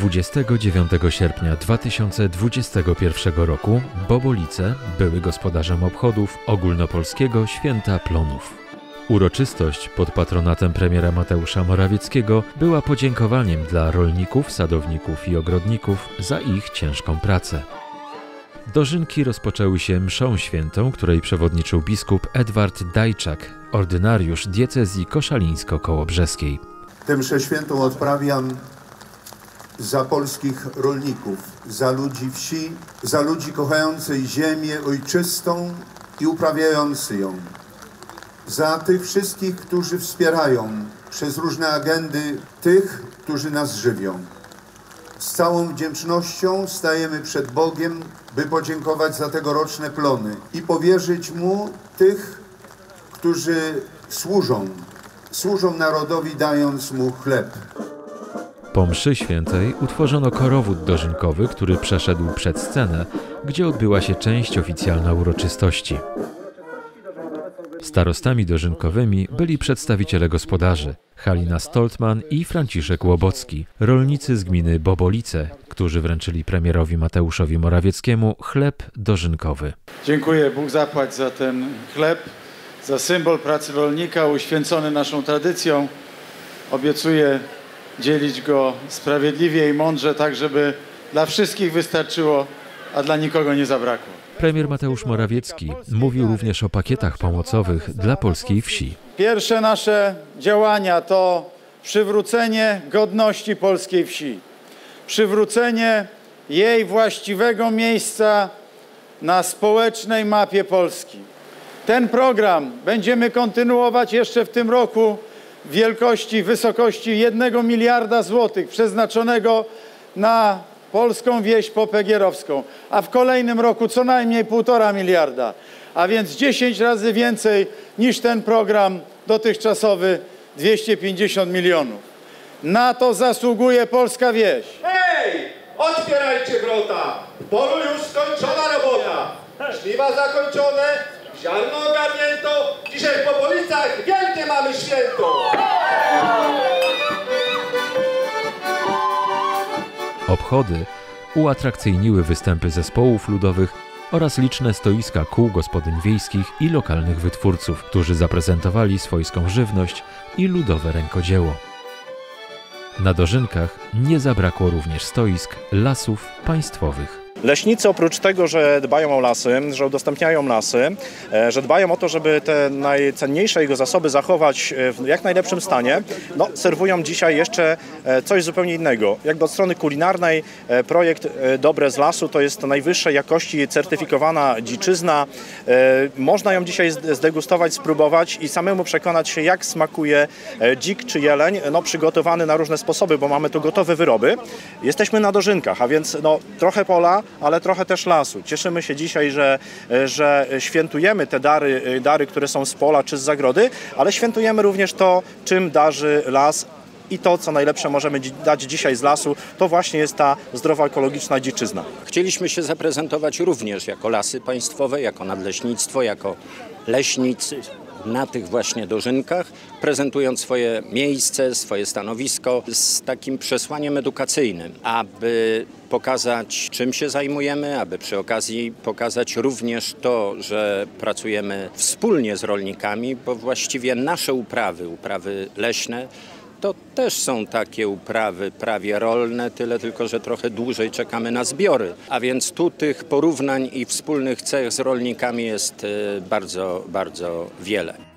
29 sierpnia 2021 roku Bobolice były gospodarzem obchodów ogólnopolskiego Święta Plonów. Uroczystość pod patronatem premiera Mateusza Morawieckiego była podziękowaniem dla rolników, sadowników i ogrodników za ich ciężką pracę. Dożynki rozpoczęły się mszą świętą, której przewodniczył biskup Edward Dajczak, ordynariusz diecezji koszalińsko-kołobrzeskiej. Tę mszę świętą odprawiam za polskich rolników, za ludzi wsi, za ludzi kochających ziemię ojczystą i uprawiający ją. Za tych wszystkich, którzy wspierają przez różne agendy tych, którzy nas żywią. Z całą wdzięcznością stajemy przed Bogiem, by podziękować za tegoroczne plony i powierzyć Mu tych, którzy służą narodowi, dając Mu chleb. Po mszy świętej utworzono korowód dożynkowy, który przeszedł przed scenę, gdzie odbyła się część oficjalna uroczystości. Starostami dożynkowymi byli przedstawiciele gospodarzy Halina Stoltman i Franciszek Łobocki, rolnicy z gminy Bobolice, którzy wręczyli premierowi Mateuszowi Morawieckiemu chleb dożynkowy. Dziękuję, Bóg zapłać za ten chleb, za symbol pracy rolnika uświęcony naszą tradycją. Obiecuję dzielić go sprawiedliwie i mądrze, tak żeby dla wszystkich wystarczyło, a dla nikogo nie zabrakło. Premier Mateusz Morawiecki mówił również o pakietach pomocowych dla polskiej wsi. Pierwsze nasze działania to przywrócenie godności polskiej wsi, przywrócenie jej właściwego miejsca na społecznej mapie Polski. Ten program będziemy kontynuować jeszcze w tym roku w wysokości 1 miliarda złotych przeznaczonego na polską wieś popegierowską, a w kolejnym roku co najmniej 1,5 miliarda, a więc 10 razy więcej niż ten program dotychczasowy 250 milionów. Na to zasługuje polska wieś. Hej! Otwierajcie wrota! W polu już skończona robota! Żniwa zakończone, ziarno ogarnięto, dzisiaj w Bobolicach wielkie mamy święto! Obchody uatrakcyjniły występy zespołów ludowych oraz liczne stoiska kół gospodyń wiejskich i lokalnych wytwórców, którzy zaprezentowali swojską żywność i ludowe rękodzieło. Na dożynkach nie zabrakło również stoisk Lasów Państwowych. Leśnicy oprócz tego, że dbają o lasy, że udostępniają lasy, że dbają o to, żeby te najcenniejsze jego zasoby zachować w jak najlepszym stanie, serwują dzisiaj jeszcze coś zupełnie innego. Jakby od strony kulinarnej projekt Dobre z lasu to jest najwyższej jakości certyfikowana dziczyzna. Można ją dzisiaj zdegustować, spróbować i samemu przekonać się, jak smakuje dzik czy jeleń, przygotowany na różne sposoby, bo mamy tu gotowe wyroby. Jesteśmy na dożynkach, a więc trochę pola, ale trochę też lasu. Cieszymy się dzisiaj, że świętujemy te dary, które są z pola czy z zagrody, ale świętujemy również to, czym darzy las i to, co najlepsze możemy dać dzisiaj z lasu, to właśnie jest ta zdrowa, ekologiczna dziczyzna. Chcieliśmy się zaprezentować również jako Lasy Państwowe, jako nadleśnictwo, jako leśnicy na tych właśnie dożynkach, prezentując swoje miejsce, swoje stanowisko z takim przesłaniem edukacyjnym, aby pokazać, czym się zajmujemy, aby przy okazji pokazać również to, że pracujemy wspólnie z rolnikami, bo właściwie nasze uprawy leśne, to też są takie uprawy prawie rolne, tyle tylko, że trochę dłużej czekamy na zbiory. A więc tu tych porównań i wspólnych cech z rolnikami jest bardzo, bardzo wiele.